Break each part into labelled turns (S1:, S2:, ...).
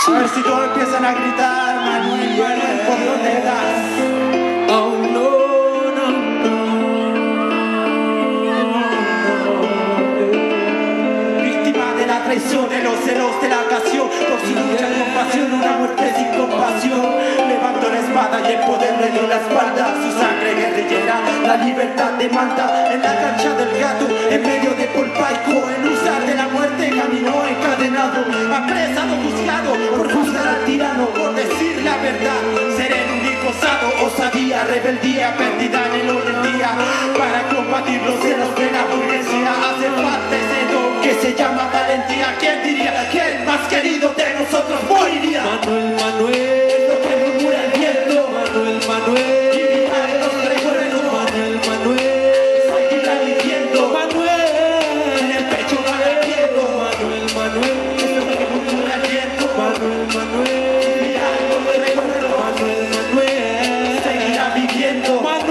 S1: A ver si todos empiezan a gritar, Manuel, Manuel, ¿por dónde estás?
S2: Oh no, no, no.
S1: Víctima de la traición, de los celos, de la ocasión, por su lucha con pasión, una muerte sin compasión. Levanto la espada y el poder le dio la espalda. Su sangre guerrillera, la libertad demanda. En la cancha del gato, en medio de Polpaico, el usar de la muerte caminó encadenado, apresado, juzgado por juzgar al tirano, por decir la verdad, sereno, único osado, osadía, rebeldía, perdida en el orden día. Para combatir los celos de la burguesía hace falta ese don que se llama valentía. ¿Quién diría que el más querido de nosotros moriría?
S2: Manuel, Manuel,
S1: Es lo que murmura el viento.
S2: Manuel, Manuel,
S1: Vivirá en los recuerdos.
S2: Manuel, Manuel,
S1: Seguirá viviendo.
S2: Manuel,
S1: En el pecho va latiendo.
S2: Manuel, Manuel,
S1: Es lo que murmura el viento.
S2: Manuel, Manuel,
S1: Vivirá en los recuerdos.
S2: Manuel, Manuel,
S1: Seguirá viviendo.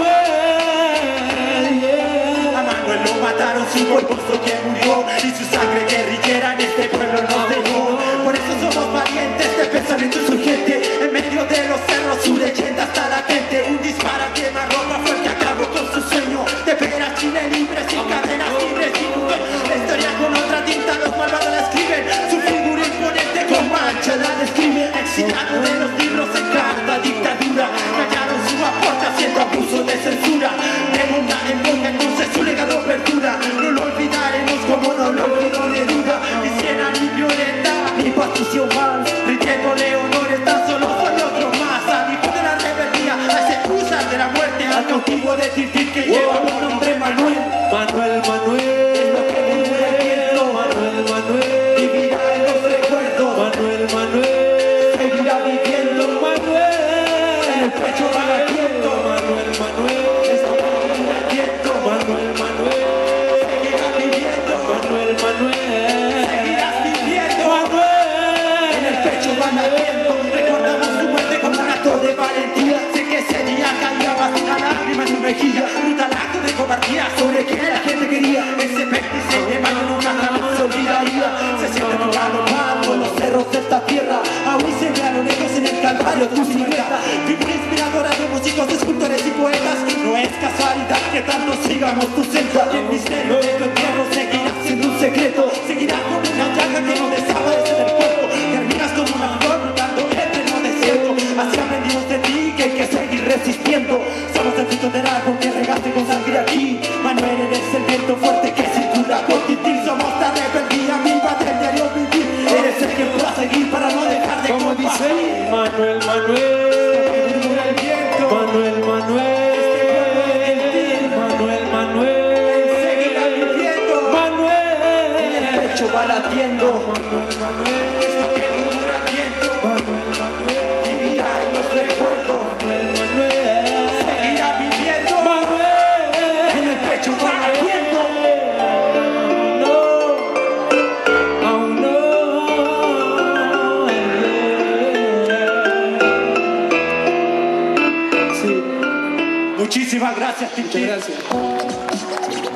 S2: Manuel, yeah.
S1: A Manuel lo mataron, su cuerpo que murió y su sangre guerrillera en este pueblo nos dejó. Por eso somos valientes de pensamiento insurgente. En medio de los cerros su leyenda está latente. Un disparo que más ropa fue el que acabó con su sueño de ver a Chile libre, sin cadenas, libre, sin un dueño. La historia con otra tinta los malvados la escriben. Su figura imponente con mancha la describe. Exiliado de los libros en carta dictadura, callaron su aporte haciendo abuso de censura. De boca en boca entonces su legado perdura. No lo olvidaremos como no lo olvidó Neruda. Ni Siena, ni Violeta, ni Patricio Valls, rindiéndole honores tan solo fue otro más. Al hijo de la rebeldía, a ese cruzar de la muerte, al cautivo de Tirtir que lleva un nombre Manuel.
S2: Manuel, Manuel,
S1: Es lo que murmura el viento.
S2: Manuel, Manuel,
S1: Vivirá en los recuerdos.
S2: Manuel, Manuel,
S1: Seguirá viviendo.
S2: Manuel,
S1: En el pecho va latiendo.
S2: Manuel, Manuel,
S1: Es lo que murmura el viento.
S2: Manuel, Manuel,
S1: Seguirá viviendo.
S2: Manuel, Manuel,
S1: Seguirás viviendo. En el pecho va latiendo. Recordamos su muerte como un acto de valentía. Sé que ese día caía más una lágrima en su mejilla. Brutal acto de cobardía sobre quien la gente quería. Ese 26 de mayo nunca jamás se olvidaría. Se siente tu galopando los cerros de esta tierra. Aún se ve a lo lejos en el calvario tu silueta. Figura inspiradora de músicos, escultores y poetas. No es casualidad que tanto sigamos tu senda. Y el misterio de tu entierro seguirá siendo un secreto. Seguirá como una llaga que no desaparece del cuerpo. Terminas como una flor brotando entre el desierto. Así aprendimos de ti que hay que seguir resistiendo. Somos el fruto del árbol que regaste con sangre aquí. Manuel, eres el viento fuerte que circula por ti. Somos la rebeldía viva del diario vivir. Eres el que va a seguir para no dejar de
S2: como
S1: compartir.
S2: dice Manuel, Manuel,
S1: Murmura el viento.
S2: Manuel, Manuel, Manuel, Manuel,
S1: Seguirá viviendo. En el
S2: Manuel,
S1: pecho va latiendo.
S2: Manuel, Manuel,
S1: Es lo que murmura el viento.
S2: Manuel, Manuel,
S1: Vivirá en los recuerdos.
S2: Manuel,
S1: Seguirá viviendo.
S2: Manuel,
S1: En el pecho va latiendo.
S2: no, oh no, yeah. Sí,
S1: Muchísimas gracias, Tintín.
S2: muchas gracias.